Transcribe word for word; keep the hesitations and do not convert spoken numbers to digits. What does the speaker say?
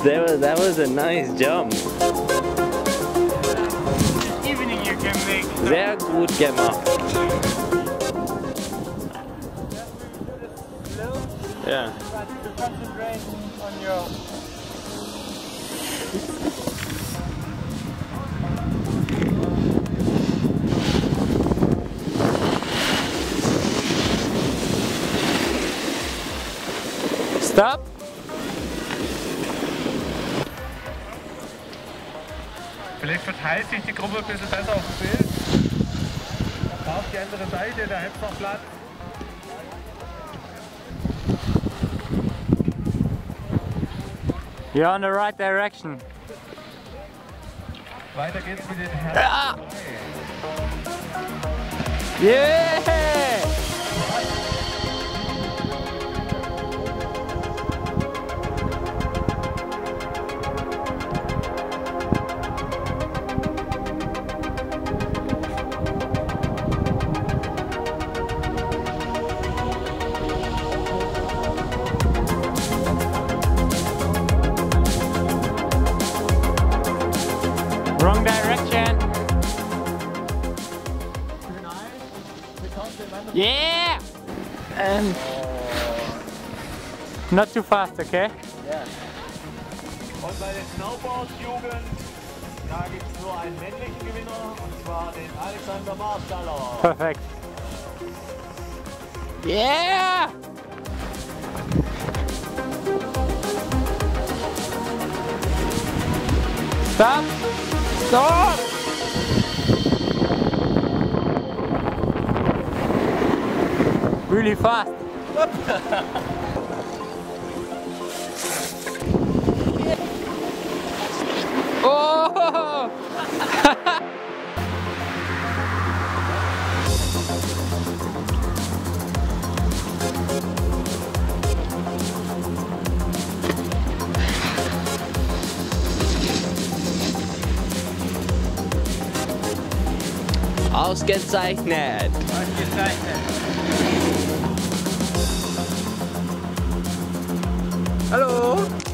That was, that was a nice jump. Evening you can make. Sehr gut gemacht. Yeah. To concentrate on your. Stop. Vielleicht verteilt sich die Gruppe ein bisschen besser auf dem Bild. Auf die andere Seite, da hätte es noch Platz. You're on the right direction. Weiter geht's mit den Herren. Ah. Yeah! Wrong direction. Yeah! And not too fast, okay? Ja. Und bei der Snowboard-Jugend, da gibt es nur einen männlichen Gewinner, und zwar den Alexander Marstaller. Perfekt. Yeah! Stop! Stop! Really fast. Oh! Ausgezeichnet. Ausgezeichnet. Hallo.